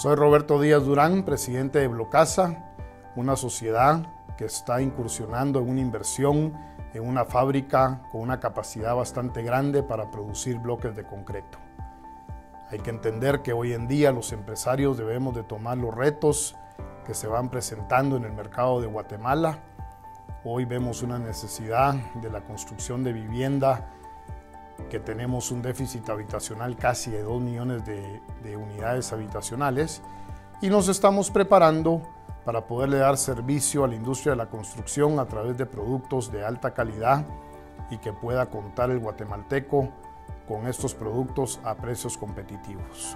Soy Roberto Díaz Durán, presidente de Blocasa, una sociedad que está incursionando en una inversión en una fábrica con una capacidad bastante grande para producir bloques de concreto. Hay que entender que hoy en día los empresarios debemos de tomar los retos que se van presentando en el mercado de Guatemala. Hoy vemos una necesidad de la construcción de vivienda, que tenemos un déficit habitacional casi de 2 millones de unidades habitacionales, y nos estamos preparando para poderle dar servicio a la industria de la construcción a través de productos de alta calidad y que pueda contar el guatemalteco con estos productos a precios competitivos.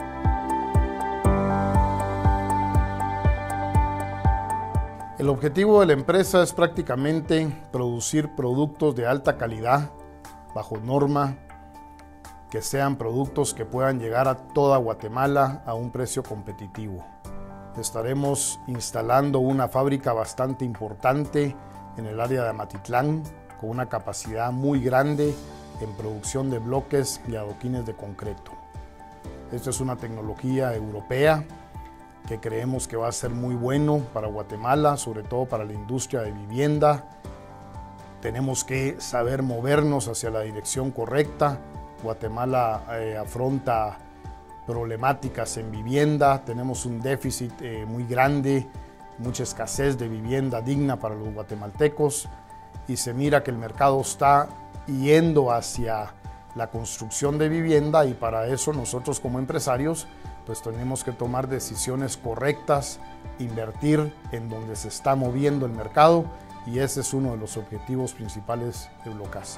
El objetivo de la empresa es prácticamente producir productos de alta calidad, bajo norma, que sean productos que puedan llegar a toda Guatemala a un precio competitivo. Estaremos instalando una fábrica bastante importante en el área de Amatitlán, con una capacidad muy grande en producción de bloques y adoquines de concreto. Esta es una tecnología europea que creemos que va a ser muy bueno para Guatemala, sobre todo para la industria de vivienda. Tenemos que saber movernos hacia la dirección correcta. Guatemala afronta problemáticas en vivienda, tenemos un déficit muy grande, mucha escasez de vivienda digna para los guatemaltecos, y se mira que el mercado está yendo hacia la construcción de vivienda, y para eso nosotros como empresarios pues tenemos que tomar decisiones correctas, invertir en donde se está moviendo el mercado, y ese es uno de los objetivos principales de Blocasa.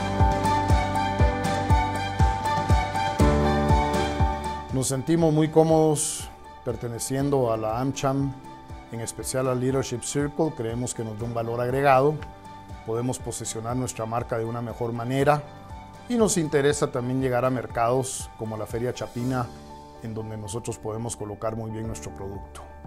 Nos sentimos muy cómodos perteneciendo a la AmCham, en especial al Leadership Circle. Creemos que nos da un valor agregado, podemos posicionar nuestra marca de una mejor manera, y nos interesa también llegar a mercados como la Feria Chapina, en donde nosotros podemos colocar muy bien nuestro producto.